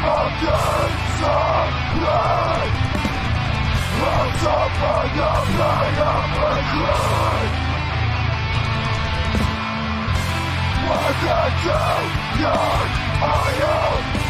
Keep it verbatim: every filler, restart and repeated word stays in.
against the light. Let's open the pain of my cry. What I do, not I am.